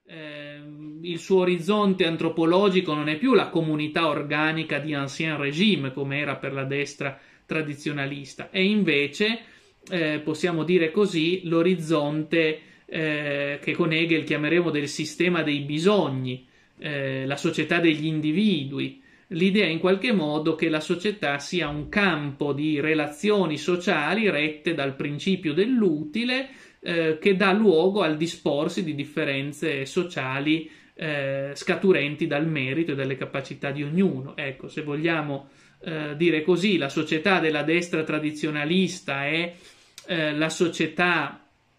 il suo orizzonte antropologico non è più la comunità organica di Ancien Régime, come era per la destra tradizionalista, è invece, possiamo dire così, l'orizzonte che con Hegel chiameremo del sistema dei bisogni, la società degli individui, l'idea in qualche modo che la società sia un campo di relazioni sociali rette dal principio dell'utile, che dà luogo al disporsi di differenze sociali scaturenti dal merito e dalle capacità di ognuno. Ecco, se vogliamo dire così, la società della destra tradizionalista è la società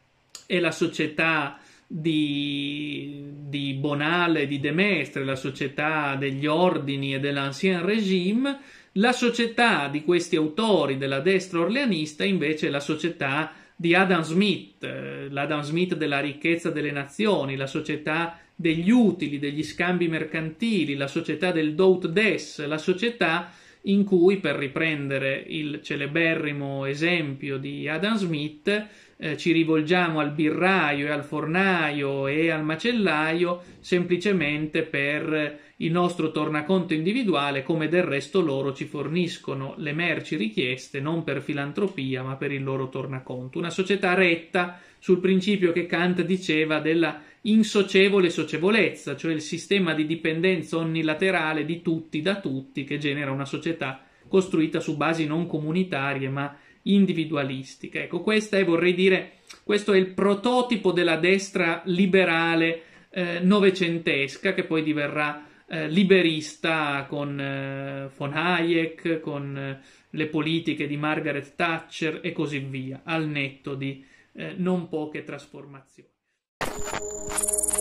di Bonal e di De Maistre, la società degli ordini e dell'Ancien Régime. La società di questi autori della destra orleanista invece è la società di Adam Smith, l'Adam Smith della ricchezza delle nazioni, la società degli utili, degli scambi mercantili, la società del do ut des, la società in cui, per riprendere il celeberrimo esempio di Adam Smith, ci rivolgiamo al birraio e al fornaio e al macellaio semplicemente per il nostro tornaconto individuale, come del resto loro ci forniscono le merci richieste non per filantropia ma per il loro tornaconto. Una società retta sul principio che Kant diceva della insocievole socievolezza, cioè il sistema di dipendenza onnilaterale di tutti da tutti che genera una società costruita su basi non comunitarie ma individualistiche. Ecco, questo è il prototipo della destra liberale novecentesca, che poi diverrà liberista con von Hayek, con le politiche di Margaret Thatcher e così via, al netto di non poche trasformazioni.